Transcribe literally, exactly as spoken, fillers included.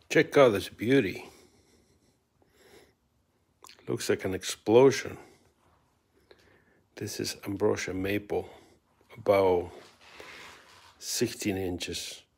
Check out this beauty. Looks like an explosion. This is ambrosia maple, about sixteen inches.